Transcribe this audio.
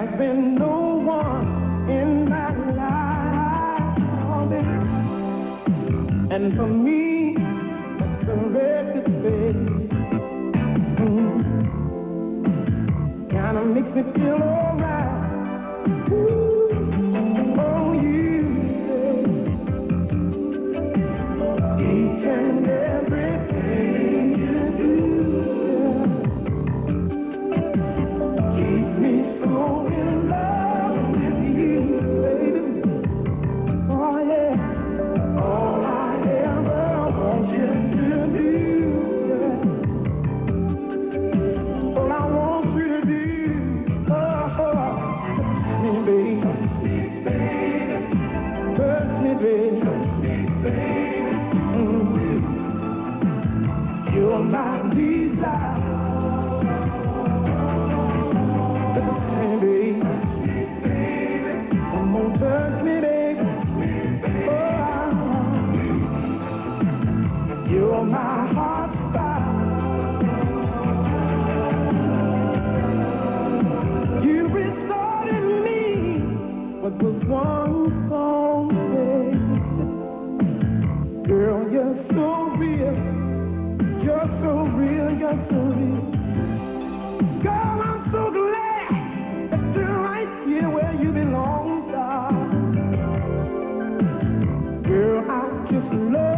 There's been no one in my life, and for me, the rest is fate. Kinda makes me feel alright. Oh, you say each and everything you do keep me so in love with you, baby. Oh yeah, all I ever want you to do, all I want you to do, touch me, baby, touch me, baby. You're my desire. Touch me, baby. Come on, touch me, baby. Oh, you're my heart's fire. You restored in me what was once on faith. Girl, you're so real. You're so real, you're so real. Girl, I'm so glad that you're right here where you belong, darling. Girl, I just love